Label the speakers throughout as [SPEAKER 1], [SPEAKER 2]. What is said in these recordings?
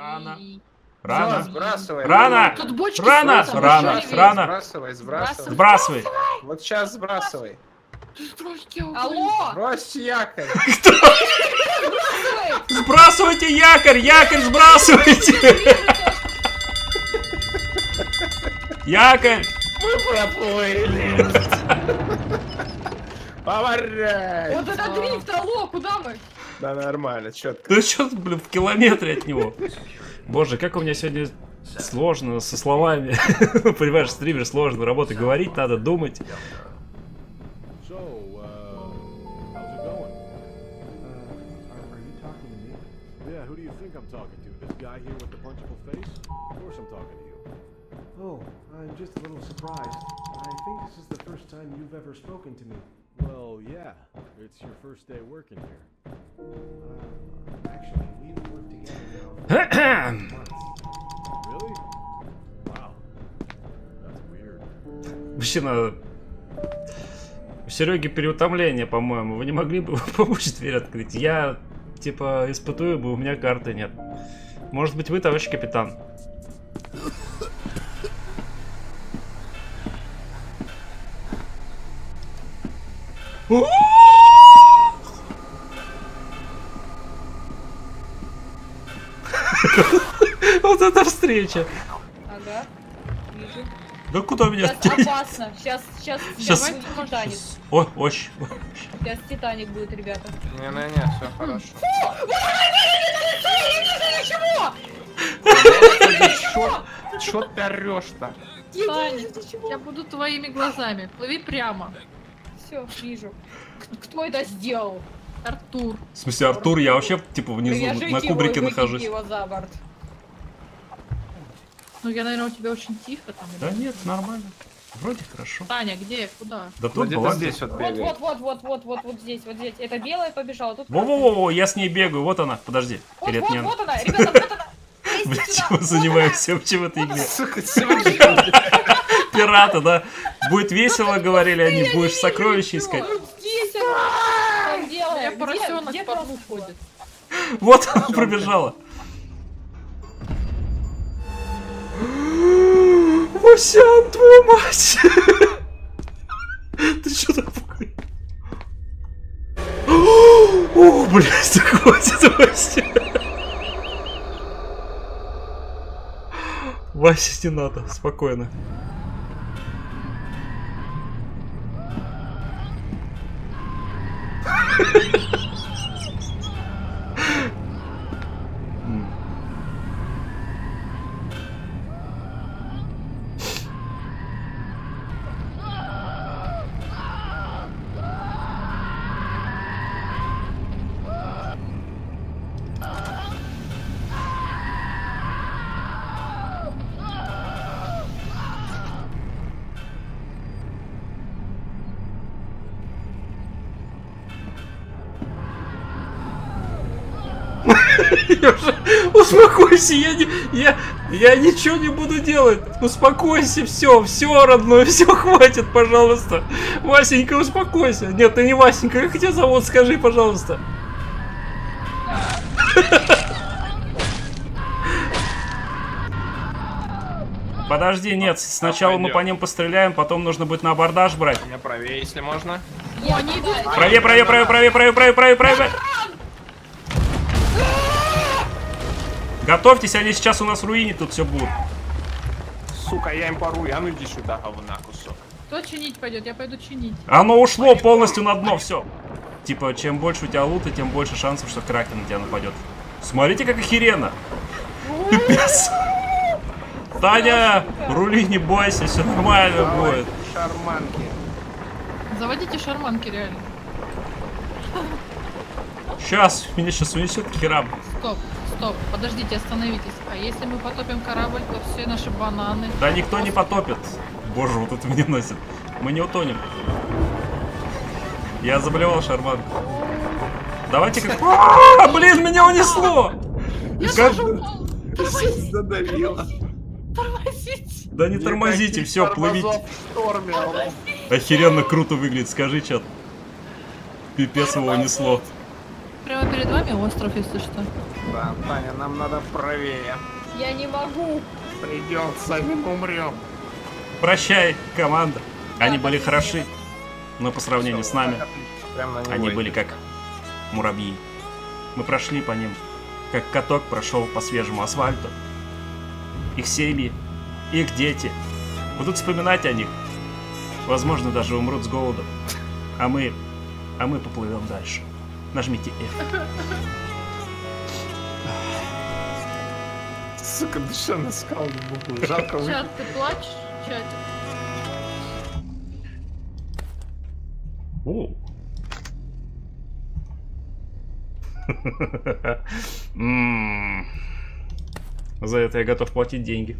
[SPEAKER 1] Рано.
[SPEAKER 2] Рано. Сбрасывай.
[SPEAKER 1] Рано.
[SPEAKER 3] Тут бочки
[SPEAKER 1] Рано.
[SPEAKER 3] с
[SPEAKER 1] Рано. Рано.
[SPEAKER 2] Сбрасывай, сбрасывай.
[SPEAKER 1] Сбрасывай.
[SPEAKER 2] Вот сейчас сбрасывай.
[SPEAKER 3] Алло!
[SPEAKER 2] Брось якорь.
[SPEAKER 1] Сбрасывайте якорь. Якорь сбрасывайте. Якорь.
[SPEAKER 2] Мы проплыли. Поворачивай.
[SPEAKER 3] Вот это дрифт, алло, куда мы?
[SPEAKER 2] Да нормально, четко.
[SPEAKER 1] Да что, блин, в километре от него. Боже, как у меня сегодня сложно со словами. Понимаешь, стример сложно, работать, говорить надо, думать.
[SPEAKER 4] Oh, I'm just a little surprised. I think this is the first time you've ever spoken to me.
[SPEAKER 5] Well, yeah. It's your first day working here.
[SPEAKER 4] Actually, we've worked together now for months.
[SPEAKER 5] Really? Wow. That's weird.
[SPEAKER 1] Вообще надо... У Сереги переутомление, по-моему. Вы не могли бы помочь дверь открыть? Я, типа, испытую бы, у меня карты нет. Может быть, вы, товарищ капитан? Вот эта встреча.
[SPEAKER 3] Ага, вижу.
[SPEAKER 1] Да куда меня?
[SPEAKER 3] Сейчас опасно. Сейчас будет Титаник.
[SPEAKER 1] Ой, очень.
[SPEAKER 3] Сейчас Титаник будет, ребята.
[SPEAKER 2] Не-не-не, все хорошо.
[SPEAKER 3] Ничего!
[SPEAKER 2] Чё ты орёшь-то?
[SPEAKER 3] Титаник, я буду твоими глазами. Плыви прямо. Все, вижу. Кто это сделал? Артур.
[SPEAKER 1] В смысле, Артур, я вообще, типа, внизу на кубрике нахожусь.
[SPEAKER 3] Его за борт. Ну, я, наверное, у тебя очень тихо там.
[SPEAKER 1] Да нет, нормально. Вроде хорошо.
[SPEAKER 3] Таня, где? Куда?
[SPEAKER 1] Да тут
[SPEAKER 2] Где-то
[SPEAKER 1] была.
[SPEAKER 2] здесь вот бегает.
[SPEAKER 3] Вот здесь. Это белая побежала. Тут
[SPEAKER 1] Во-во-во, я с ней бегаю, вот она, подожди. Перед мне.
[SPEAKER 3] вот она, ребята, вот она.
[SPEAKER 1] Блин, чего занимаемся вообще в этой игре?
[SPEAKER 2] Сука,
[SPEAKER 1] Пираты, да? Будет весело, говорили они, будешь сокровища искать.
[SPEAKER 3] Здесь она.
[SPEAKER 6] Я поросенок по дну ходит.
[SPEAKER 1] Вот она пробежала. Васян, твою мать! Ты что такое? О, блядь, хватит, Вася. Вася, не надо, спокойно. Успокойся, я ничего не буду делать. Успокойся, все, родной, все, хватит, пожалуйста. Васенька, успокойся. Нет, ты не Васенька, как тебя зовут, скажи, пожалуйста. Подожди, нет, сначала мы по ним постреляем, потом нужно будет на абордаж брать.
[SPEAKER 2] У меня правее, если можно.
[SPEAKER 1] Правее. Готовьтесь, они сейчас у нас в руине тут все будут.
[SPEAKER 2] Сука, я им порую. А ну иди сюда, говна кусок.
[SPEAKER 6] Кто чинить пойдет? Я пойду чинить.
[SPEAKER 1] Оно ушло полностью на дно, все. Типа, чем больше у тебя лута, тем больше шансов, что кракен на тебя нападет. Смотрите, как охеренно. Пипец. Таня, рули, не бойся, все нормально будет.
[SPEAKER 2] Шарманки.
[SPEAKER 6] Заводите шарманки, реально.
[SPEAKER 1] Сейчас, меня сейчас унесет херам.
[SPEAKER 6] Стоп, подождите, остановитесь. А если мы потопим корабль, то все наши бананы...
[SPEAKER 1] Да никто не потопит. Боже, вот это меня носит. Мы не утонем. Я заболевал шарманку. Давайте как... Блин, меня унесло!
[SPEAKER 2] Задавило.
[SPEAKER 6] Тормозите!
[SPEAKER 1] Да не тормозите, все, плывите. Охеренно круто выглядит, скажи, чат. Пипец его унесло.
[SPEAKER 6] Прямо перед вами остров, если что.
[SPEAKER 2] Да, Таня, нам надо правее.
[SPEAKER 3] Я не могу.
[SPEAKER 2] Придется, и мы умрем.
[SPEAKER 1] Прощай, команда. Они
[SPEAKER 3] Да,
[SPEAKER 1] были
[SPEAKER 3] спасибо.
[SPEAKER 1] хороши, но по сравнению с нами,
[SPEAKER 2] Прям на него
[SPEAKER 1] они
[SPEAKER 2] и-
[SPEAKER 1] были как муравьи. Мы прошли по ним, как каток прошел по свежему асфальту. Их семьи, их дети будут вспоминать о них. Возможно, даже умрут с голоду. А мы поплывем дальше. Нажмите F.
[SPEAKER 2] Сука, душа на скалу не могу. Жалко вы.
[SPEAKER 3] Чат, ты плачешь? Чат.
[SPEAKER 1] Оу. За это я готов платить деньги.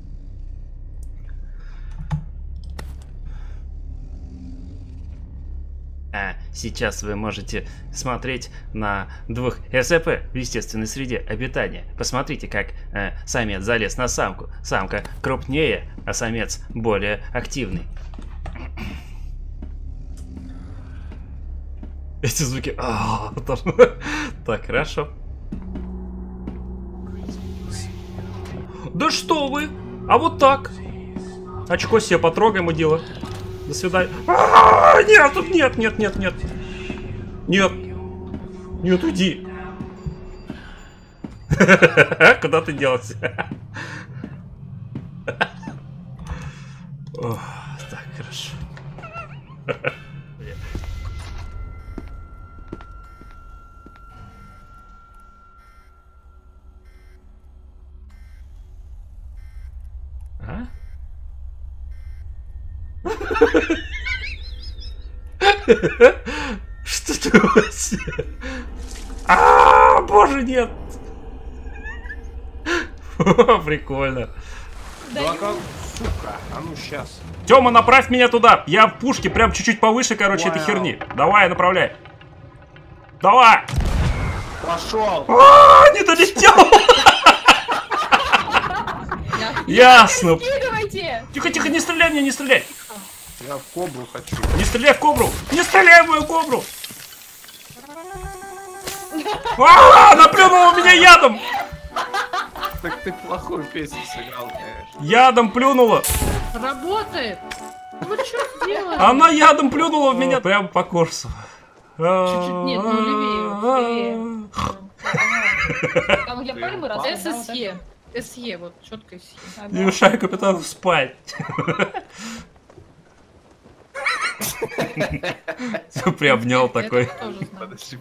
[SPEAKER 1] А сейчас вы можете смотреть на двух СП в естественной среде обитания. Посмотрите, как самец залез на самку. Самка крупнее, а самец более активный. Эти звуки... Так, хорошо. Да что вы? А вот так. Очко себе потрогаем, мудила. До свидания. Нет, тут нет. Нет. Нет, уйди. Куда ты делся? Так, хорошо. А? Что ты вообще? Боже, нет! Прикольно.
[SPEAKER 2] Да как, сука, а ну сейчас.
[SPEAKER 1] Тёма, направь меня туда. Я в пушке прям чуть-чуть повыше, короче, этой
[SPEAKER 2] Вау.
[SPEAKER 1] херни. Давай, направляй. Давай!
[SPEAKER 2] Пошел.
[SPEAKER 1] Не долетел! Ясно.
[SPEAKER 3] Скидывайте!
[SPEAKER 1] Тихо, не стреляй мне, не стреляй.
[SPEAKER 2] Я в кобру хочу.
[SPEAKER 1] Не стреляй в кобру! Не стреляй в мою кобру! Она плюнула в меня ядом!
[SPEAKER 2] Так ты плохую песню сыграл, конечно.
[SPEAKER 1] Ядом плюнула!
[SPEAKER 3] Работает! Вы что сделали?
[SPEAKER 1] Она ядом плюнула в меня прямо по курсу.
[SPEAKER 3] Чуть-чуть, нет, ну левее, Там где пальмы растут. ССЕ. СЕ, вот, четко СЕ.
[SPEAKER 1] Не мешай капитану спать. Приобнял такой.
[SPEAKER 3] Я тоже знаю.
[SPEAKER 2] Подожди.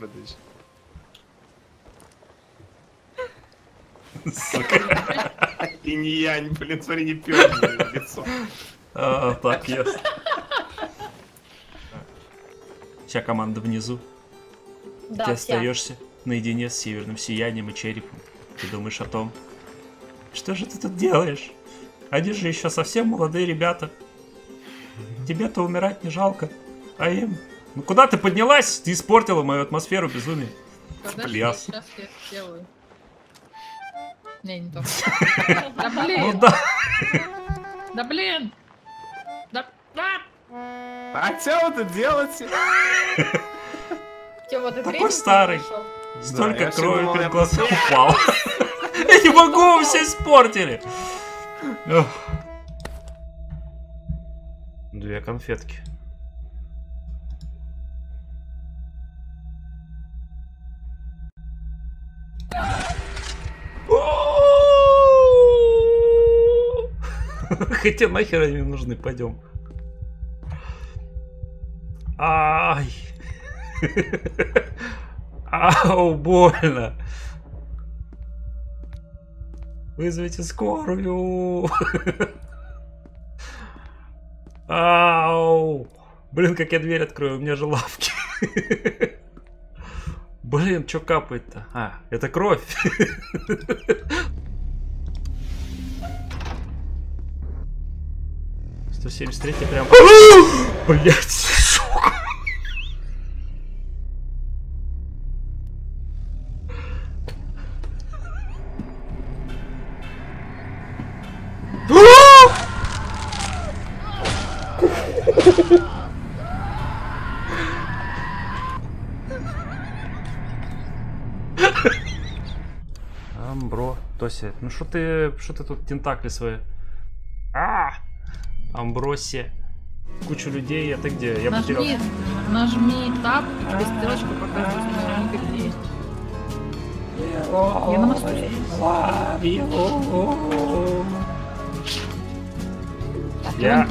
[SPEAKER 2] И не я, блин, смотри, не пёр в лицо.
[SPEAKER 1] Так, ясно. Вся команда внизу.
[SPEAKER 3] Да,
[SPEAKER 1] Ты
[SPEAKER 3] вся.
[SPEAKER 1] остаешься наедине с северным сиянием и черепом. Ты думаешь о том, что же ты тут делаешь? Они же еще совсем молодые ребята. Тебе-то умирать не жалко. А им... Ну куда ты поднялась? Ты испортила мою атмосферу безумия.
[SPEAKER 3] Подожди,
[SPEAKER 1] Пляс.
[SPEAKER 3] сейчас я сделаю. Не то. Да
[SPEAKER 1] Ну
[SPEAKER 3] блин!
[SPEAKER 1] да.
[SPEAKER 3] Да блин! Да...
[SPEAKER 2] А что вы тут делаете?
[SPEAKER 3] Тёма, ты
[SPEAKER 1] Такой старый. Столько
[SPEAKER 2] я
[SPEAKER 1] крови
[SPEAKER 2] думал,
[SPEAKER 1] перед
[SPEAKER 2] я
[SPEAKER 1] глазами упало. Я не могу, вы все испортили. Ох. 2 конфетки. Хотя нахер они нужны, пойдем. Ай. Ау, больно. Вызовите скорую. Ау. Блин, как я дверь открою, у меня же лавки. Блин, что капает-то? Это кровь. 173 прям... Блять, сука. Амбросия. Ну что ты тут тентакли свои? Амбросия. Кучу людей, это где? Я потерял.
[SPEAKER 6] Нажми тап, и тебе стрелочка показывает, что они где есть. Я на мосту.
[SPEAKER 1] Я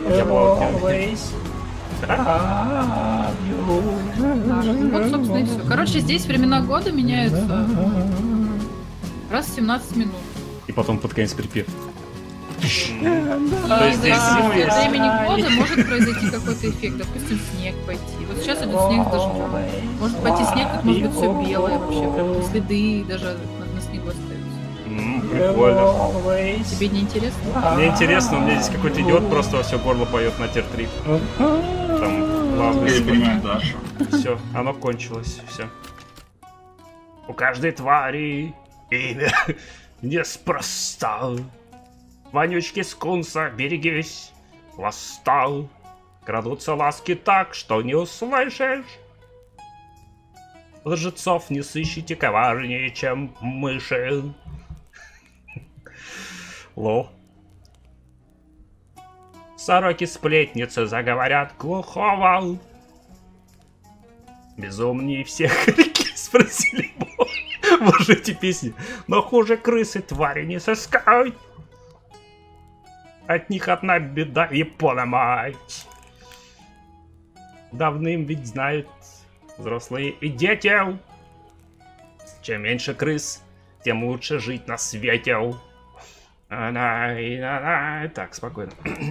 [SPEAKER 6] Вот, собственно, и все. Короче, здесь времена года меняются раз в 17 минут.
[SPEAKER 1] И потом под конец припев.
[SPEAKER 6] И
[SPEAKER 1] То есть здесь зиму
[SPEAKER 6] во
[SPEAKER 1] есть.
[SPEAKER 6] времени года может произойти какой-то эффект. Допустим, снег пойти. Вот сейчас идет снег с дождем. Может пойти снег, тут может быть все белое вообще. Прям следы даже на снегу остаются.
[SPEAKER 1] Прикольно.
[SPEAKER 6] Тебе не интересно?
[SPEAKER 1] Мне интересно, у меня здесь какой-то идиот просто во все горло поет на тир-3. Там главный
[SPEAKER 2] Я не
[SPEAKER 1] спик.
[SPEAKER 2] понимаю, Даша.
[SPEAKER 1] Все, оно кончилось, все. У каждой твари имя неспроста. Вонючки скунса, берегись, восстал. Крадутся ласки так, что не услышишь. Лжецов не сыщите коварнее, чем мыши. Лол. Сороки-сплетницы заговорят глухого. Безумнее всех реки спросили Боже, эти песни. Но хуже крысы твари не сыскать. От них одна беда и поломать. Давным ведь знают взрослые и дети. Чем меньше крыс, тем лучше жить на свете. Так, спокойно.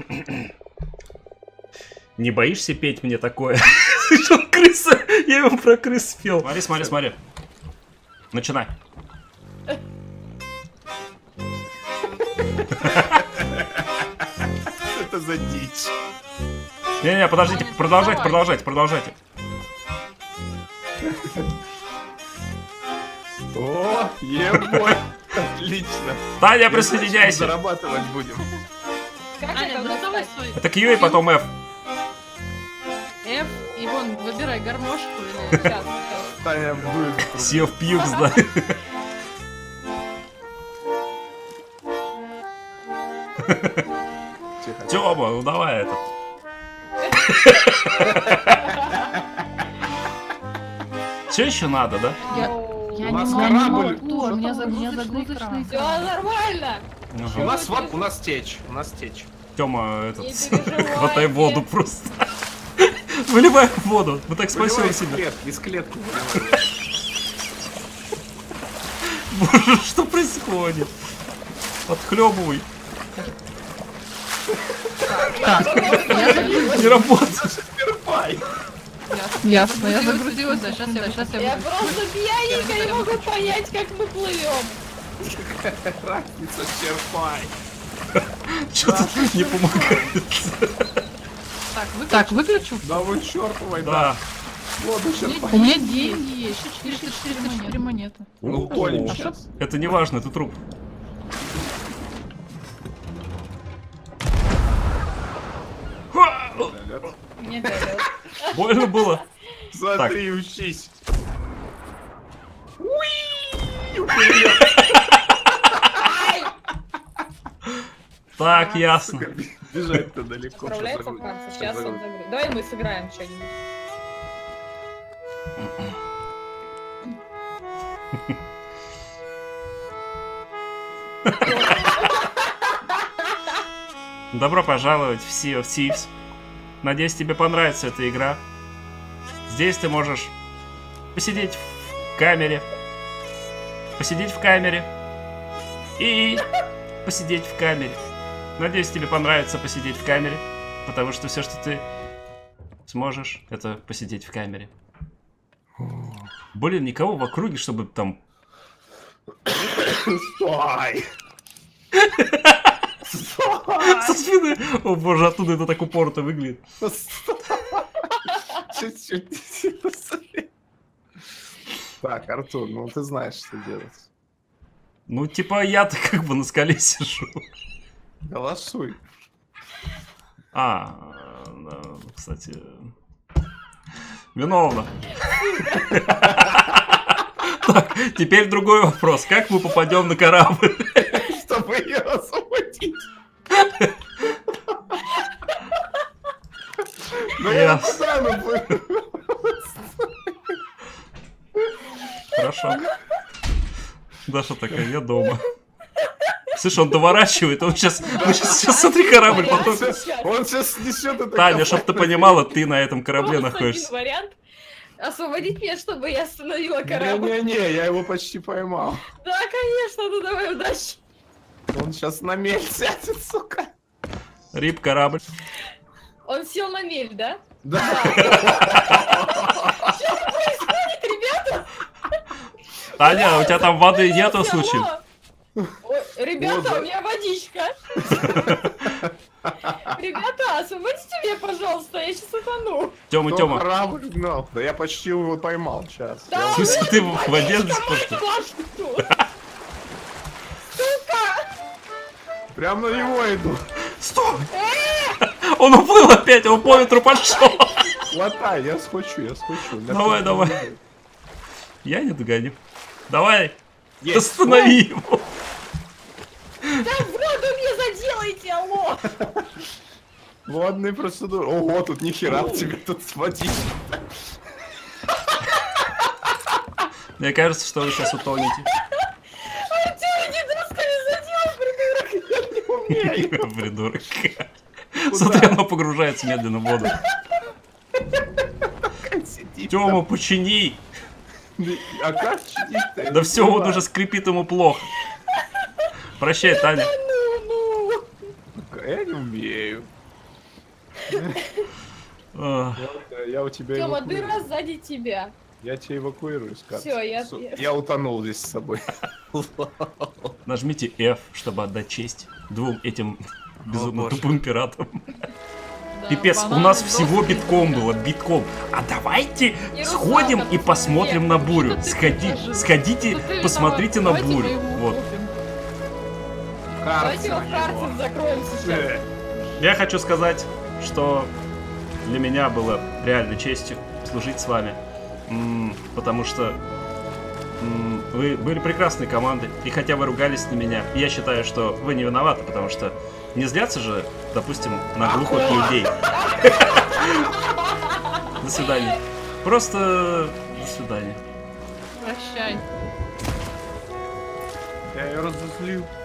[SPEAKER 1] Не боишься петь мне такое? Слышал, крыса? Я ему про крыс спел. Смотри, смотри, смотри. Начинай.
[SPEAKER 2] Это за дичь.
[SPEAKER 1] Не-не, подождите, продолжайте, продолжайте, продолжайте.
[SPEAKER 2] О, ебой. Отлично.
[SPEAKER 1] Таня, присоединяйся.
[SPEAKER 2] Зарабатывать будем.
[SPEAKER 3] Как
[SPEAKER 6] Аня,
[SPEAKER 3] это у нас
[SPEAKER 6] доставай
[SPEAKER 3] так?
[SPEAKER 6] свой
[SPEAKER 1] Это Q и потом F.
[SPEAKER 6] F, и вон, выбирай гармошку или...
[SPEAKER 3] Сейчас, сейчас.
[SPEAKER 2] Таня будет.
[SPEAKER 1] Sea of Pukes, да.
[SPEAKER 2] Тихо.
[SPEAKER 1] Тёма, ну давай этот. Что еще надо, да?
[SPEAKER 6] Я
[SPEAKER 2] У нас
[SPEAKER 6] не
[SPEAKER 2] корабль.
[SPEAKER 6] могу, у меня загрузочный
[SPEAKER 3] Все
[SPEAKER 6] экран.
[SPEAKER 3] нормально.
[SPEAKER 2] У нас вот, у нас течь. У нас течь.
[SPEAKER 1] Тёма, этот,
[SPEAKER 3] Не переживайте.
[SPEAKER 1] хватай воду просто. Выливай в воду, мы так спасем
[SPEAKER 2] Выливай
[SPEAKER 1] себя.
[SPEAKER 2] из клетки.
[SPEAKER 1] Боже, что происходит? Отхлебывай. Не работает.
[SPEAKER 2] Перпай.
[SPEAKER 6] Ясно, я загрузилась, да, сейчас я
[SPEAKER 3] Я просто пьяненько не могу понять, как мы плывем.
[SPEAKER 2] Разница, черпай.
[SPEAKER 1] Что-то не помогает.
[SPEAKER 6] Так, выключу.
[SPEAKER 2] Да вы черпывай, да.
[SPEAKER 1] Да.
[SPEAKER 2] Воду черпай.
[SPEAKER 6] У меня деньги есть, 404 монеты.
[SPEAKER 2] Ну, утонем сейчас.
[SPEAKER 1] Это не важно, это труп.
[SPEAKER 3] Мне дает.
[SPEAKER 1] Больно было.
[SPEAKER 2] Смотри, учись.
[SPEAKER 1] Так, ясно.
[SPEAKER 2] Бежать-то далеко.
[SPEAKER 3] Справляется Франц. Сейчас он загрузит. Давай мы сыграем что-нибудь.
[SPEAKER 1] Добро пожаловать в Sea of Thieves. Надеюсь, тебе понравится эта игра. Здесь ты можешь посидеть в камере, посидеть в камере и посидеть в камере. Надеюсь, тебе понравится посидеть в камере, потому что все, что ты сможешь, это посидеть в камере. Блин, никого в округе, чтобы там...
[SPEAKER 2] Стой!
[SPEAKER 1] Со спины! О боже, оттуда это так упорно выглядит.
[SPEAKER 2] Чуть-чуть. Так, Артур, ну ты знаешь, что делать.
[SPEAKER 1] Ну, типа, я-то как бы на скале сижу.
[SPEAKER 2] Голосуй.
[SPEAKER 1] Да, кстати... Виновна. Так, теперь другой вопрос. Как мы попадем на корабль?
[SPEAKER 2] Чтобы ее освободить. Ну я
[SPEAKER 1] Ясно.
[SPEAKER 2] постану.
[SPEAKER 1] Хорошо. Даша такая, я дома. Слышь, он доворачивает, он сейчас смотри, корабль потом...
[SPEAKER 2] Он сейчас снесет это.
[SPEAKER 1] Таня, чтоб ты понимала, ты на этом корабле
[SPEAKER 3] Один
[SPEAKER 1] находишься.
[SPEAKER 3] вариант. Освободить меня, чтобы я остановила корабль.
[SPEAKER 2] Не-не-не, я его почти поймал.
[SPEAKER 3] Да, конечно, ну давай, удачи.
[SPEAKER 2] Он сейчас на мель сядет, сука.
[SPEAKER 1] Рип, корабль.
[SPEAKER 3] Он сел на мель, да?
[SPEAKER 2] Да.
[SPEAKER 3] Что происходит, ребята?
[SPEAKER 1] Таня, у тебя там воды нету
[SPEAKER 3] Алло.
[SPEAKER 1] случаев?
[SPEAKER 3] Ой, ребята,
[SPEAKER 2] Вот.
[SPEAKER 3] у меня водичка. Ребята, освободите меня, пожалуйста, я сейчас утону.
[SPEAKER 1] Тёма,
[SPEAKER 2] Кто
[SPEAKER 1] Тёма.
[SPEAKER 2] корабль гнал? Да я почти его поймал сейчас.
[SPEAKER 3] Да,
[SPEAKER 1] В смысле,
[SPEAKER 3] вот
[SPEAKER 1] ты в воде
[SPEAKER 3] водичка,
[SPEAKER 1] спортил?
[SPEAKER 3] мать вашу. Сука!
[SPEAKER 2] Прям на него иду.
[SPEAKER 1] Стоп! Он уплыл опять, он по ветру пошел.
[SPEAKER 2] Хватай, я схвачу.
[SPEAKER 1] Давай, давай. Я не догоню. Давай,
[SPEAKER 2] Есть.
[SPEAKER 1] останови его.
[SPEAKER 3] Да в воду мне заделайте, алло!
[SPEAKER 2] Водные процедуры. Ого, тут нихера тебе тут сводить.
[SPEAKER 1] Мне кажется, что вы сейчас утонете.
[SPEAKER 3] А ты не досками задел, придурок!
[SPEAKER 1] Придурок. Смотри, оно погружается медленно в воду.
[SPEAKER 2] Сидит
[SPEAKER 1] Тёма, почини.
[SPEAKER 2] там. А как чинить-то?
[SPEAKER 1] Да все, он уже скрипит, ему плохо. Прощай, Таня.
[SPEAKER 3] Ну,
[SPEAKER 2] Я не умею.
[SPEAKER 1] Ах,
[SPEAKER 2] Я у тебя
[SPEAKER 3] Тёма,
[SPEAKER 2] эвакуирую.
[SPEAKER 3] дыра сзади тебя.
[SPEAKER 2] Я тебя эвакуирую, Скат.
[SPEAKER 3] Всё, я-
[SPEAKER 2] Я утонул здесь с собой.
[SPEAKER 1] Нажмите F, чтобы отдать честь двум этим безумно тупым пиратам.
[SPEAKER 3] Да,
[SPEAKER 1] Пипец, у
[SPEAKER 3] бананы,
[SPEAKER 1] нас всего
[SPEAKER 3] доски.
[SPEAKER 1] битком было, битком. А давайте
[SPEAKER 3] И
[SPEAKER 1] сходим
[SPEAKER 3] русалка
[SPEAKER 1] и
[SPEAKER 3] тут
[SPEAKER 1] посмотрим
[SPEAKER 3] везде.
[SPEAKER 1] на бурю.
[SPEAKER 3] Что ты
[SPEAKER 1] Сходите,
[SPEAKER 3] предложил? Что ты
[SPEAKER 1] посмотрите на
[SPEAKER 3] виноват?
[SPEAKER 1] бурю.
[SPEAKER 3] Давайте мы его
[SPEAKER 1] Вот.
[SPEAKER 3] купим. Давайте его в карцер закроем сейчас.
[SPEAKER 1] Я хочу сказать, что для меня было реальной честью служить с вами. Потому что вы были прекрасной командой. И хотя вы ругались на меня, я считаю, что вы не виноваты, потому что не злятся же, допустим, на глупых людей. До свидания. Просто до свидания.
[SPEAKER 6] Прощай.
[SPEAKER 2] Я ее разозлил.